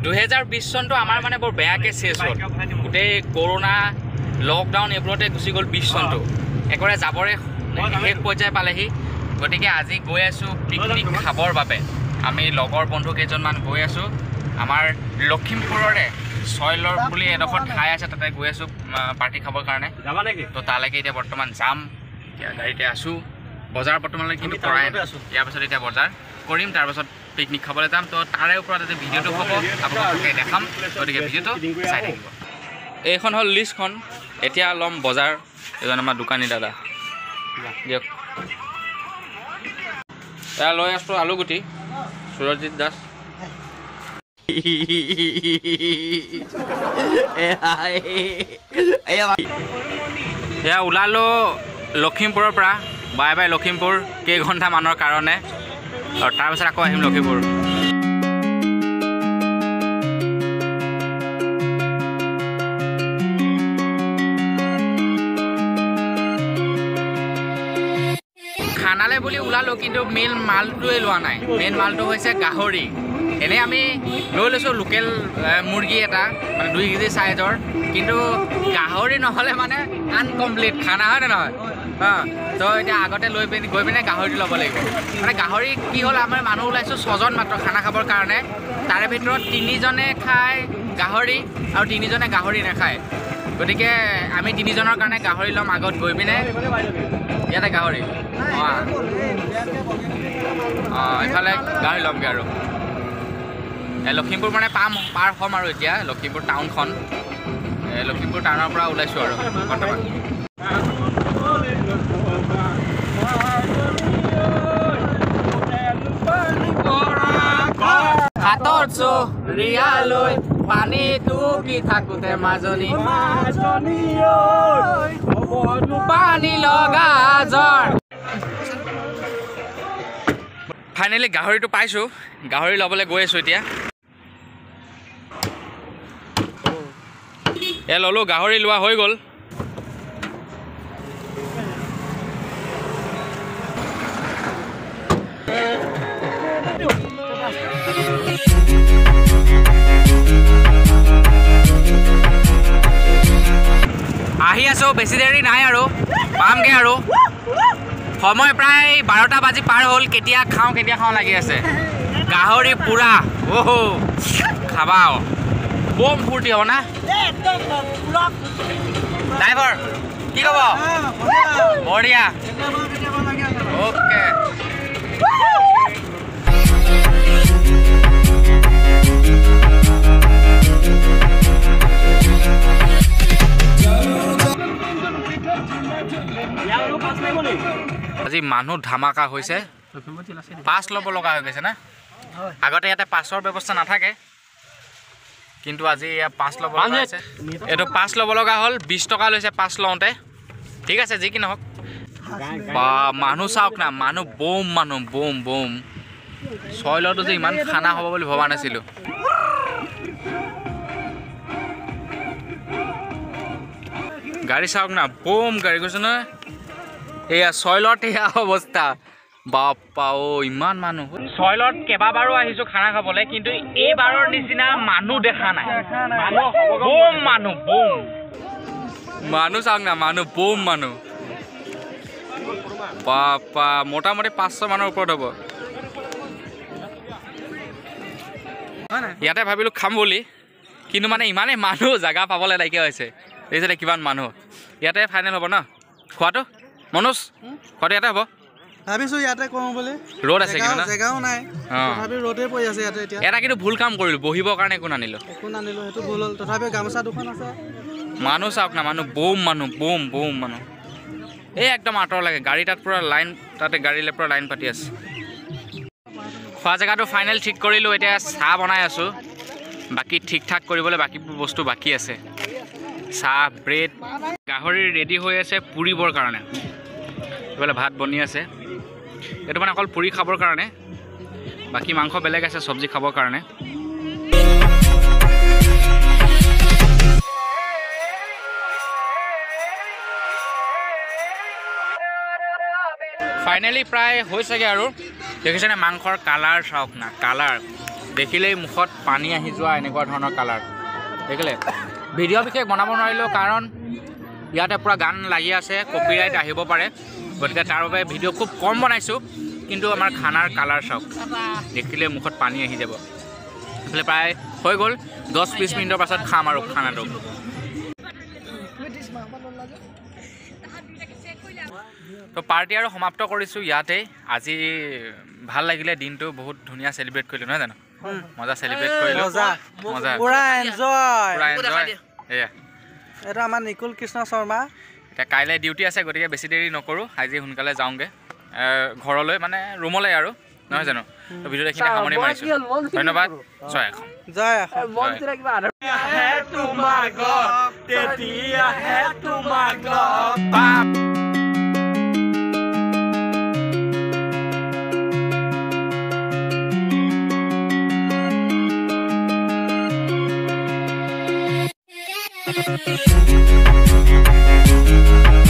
2020 চনটো আমাৰ মানে বৰ বেয়াকৈ চেছ হ'ল গোটেই কৰোণা লকডাউন এইবোৰতে গুচি গ'ল 20 চনটো একেবাৰে যাবৰে শেষ পৰ্যায় পালেহি গতিকে আজি গৈ আছোঁ পিকনিক খাবৰ বাবে আমি লগৰ বন্ধু কেইজনমান গৈ আছোঁ আমাৰ লখিমপুৰৰে ছয়লৰ বুলি এডোখৰ ঠাই আছে তাতে গৈ আছোঁ পাৰ্টি খাবৰ কাৰণে যাবা নেকি তো তালৈকে এতিয়া বৰ্তমান যাম এতিয়া গাড়ীতে আছোঁ বজাৰ বৰ্তমানলৈ কিন্তু কৰাই ইয়াৰ পাছত এতিয়া বজাৰ কৰিম তাৰপাছত পিকনিক খাবলৈ যাম তো তাৰে ওপৰত এটা ভিডিঅ'টো হ'ব আপোনালোকে দেখাম গতিকে ভিডিঅ'টো চাই থাকিব এইখন হ'ল লিষ্টখন এতিয়া ল'ম বজাৰ এজন আমাৰ দোকানী দাদা দিয়ক এয়া লৈ আছোঁ আলুগুটি সুৰজিৎ দাস এয়া ওলালোঁ লখিমপুৰৰ পৰা বাই বাই লখিমপুৰ কেইঘণ্টামানৰ কাৰণে আৰু তাৰপিছত আকৌ আহিম লখিমপুৰ খানালে বুলি ওলালোঁ কিন্তু মেইন মালটোৱে লোৱা নাই মেইন মালটো হৈছে গাহৰি এনেই আমি লৈ লৈছোঁ লোকেল মুৰ্গী এটা মানে 2 কেজি চাইজৰ কিন্তু গাহৰি নহ'লে মানে আনকমপ্লিট খানা হয়নে নহয় তো এতিয়া আগতে লৈ পিনি গৈ পিনে গাহৰিটো ল'ব লাগিব মানে গাহৰি কি হ'ল আমাৰ মানুহ ওলাইছোঁ 6জন মাত্ৰ খানা খাবৰ কাৰণে তাৰে ভিতৰত 3জনে খায় গাহৰি আৰু 3জনে গাহৰি নাখায় গতিকে আমি 3জনৰ কাৰণে গাহৰি ল'ম আগত গৈ পিনে ইয়াতে গাহৰি এইফালে গাহৰি ল'মগৈ আৰু লখিমপুৰ মানে পাৰ হ'ম আৰু এতিয়া লখিমপুৰ টাউনখন লখিমপুৰ টাউনৰ পৰা ওলাইছোঁ আৰু বৰ্তমান হাতৰ চৰিয়ালৈ পানীটো কি থাকোঁতে মাজনী পানী লগা জ্বৰ ফাইনেলি গাহৰিটো পাইছোঁ গাহৰি ল'বলৈ গৈ আছোঁ এতিয়া ল'লোঁ গাহৰি লোৱা হৈ গ'ল আহি আছোঁ বেছি দেৰি নাই আৰু পামগৈ আৰু সময় প্ৰায় 12টা বাজি পাৰ হ'ল কেতিয়া খাওঁ লাগি আছে গাহৰি পুৰা খাবা বম ফূৰ্তি হ'ব না ড্ৰাইভাৰ কি ক'ব বঢ়িয়া অ'কে আজি মানুহ ধামাকা হৈছে পাছ ল'ব লগা হৈ গৈছে না আগতে ইয়াতে পাছৰ ব্যৱস্থা নাথাকে কিন্তু আজি পাছ ল'ব লগা হৈছে এইটো পাছ ল'ব লগা হ'ল 20 টকা লৈছে পাছ লওঁতে ঠিক আছে যি কি নহওক বা মানুহ চাওক না মানুহ বম ছয়লতো যে ইমান খানা হ'ব বুলি ভবা নাছিলোঁ গাড়ী চাওক না বম গাড়ী কৈছোঁ নহয় এয়া ছয়লত এয়া অৱস্থা বাপ্পা ইমান মানুহ ছয়লত কেইবাবাৰো আহিছোঁ খানা খাবলৈ কিন্তু এইবাৰৰ নিচিনা মানুহ দেখা নাই বম মানুহ চাওক না মানুহ বম মানুহ বাপ্পা মোটামুটি 500 মানৰ ওপৰত হ'ব ইয়াতে ভাবিলোঁ খাম বুলি কিন্তু মানে ইমানেই মানুহ জেগা পাবলৈ নাইকিয়া হৈছে দেখিছিলে কিমান মানুহ ইয়াতে ফাইনেল হ'ব ন খোৱাটো মনোজ খোৱাটো ইয়াতে হ'ব ভাবিছোঁ ইয়াতে কৰোঁ বুলি ৰ'দ আছে কিন্তু জেগাও নাই তথাপি ৰ'দে পৰি আছে ইয়াতে এতিয়া এটা কিন্তু ভুল কাম কৰিলোঁ বহিবৰ কাৰণে একো নানিলোঁ সেইটো ভুল হ'ল তথাপি গামোচা দুখন আছে মানুহ চাওক না মানুহ বম মানুহ এই একদম আঁতৰ লাগে গাড়ী তাত পূৰা লাইন তাতে গাড়ীলৈ পূৰা লাইন পাতি আছে খোৱা জেগাটো ফাইনেল ঠিক কৰিলোঁ এতিয়া চাহ বনাই আছোঁ বাকী ঠিক ঠাক কৰিবলৈ বাকীবোৰ বস্তু বাকী আছে চাহ ব্ৰেড গাহৰি ৰেডি হৈ আছে পুৰিবৰ কাৰণে এইফালে ভাত বনি আছে এইটো মানে অকল পুৰি খাবৰ কাৰণে বাকী মাংস বেলেগ আছে চব্জি খাবৰ কাৰণে ফাইনেলি প্ৰায় হৈছেগৈ আৰু দেখিছেনে মাংসৰ কালাৰ চাওক না কালাৰ দেখিলেই মুখত পানী আহি যোৱা এনেকুৱা ধৰণৰ কালাৰ দেখিলে ভিডিঅ' বিশেষ বনাব নোৱাৰিলোঁ কাৰণ ইয়াতে পূৰা গান লাগি আছে কপিৰাইট আহিব পাৰে গতিকে তাৰ বাবে ভিডিঅ' খুব কম বনাইছোঁ কিন্তু আমাৰ খানাৰ কালাৰ চাওক দেখিলে মুখত পানী আহি যাব এইফালে প্ৰায় হৈ গ'ল 10-20 মিনিটৰ পাছত খাম আৰু খানাটো তো পাৰ্টি আৰু সমাপ্ত কৰিছোঁ ইয়াতে আজি ভাল লাগিলে দিনটো বহুত ধুনীয়া চেলিব্ৰেট কৰিলোঁ নহয় জানো মজা চেলিব্ৰেট কৰিলোঁ মজা পুৰা এনজয় এয়া এটা আমাৰ নিকুল কৃষ্ণ শৰ্মা এতিয়া কাইলৈ ডিউটি আছে গতিকে বেছি দেৰি নকৰোঁ আজি সোনকালে যাওঁগৈ ঘৰলৈ মানে ৰুমলৈ আৰু নহয় জানো তো ভিডিঅ'টো এইখিনি সামৰণি মাৰিছোঁ ধন্যবাদ জয় অসম জয় অসম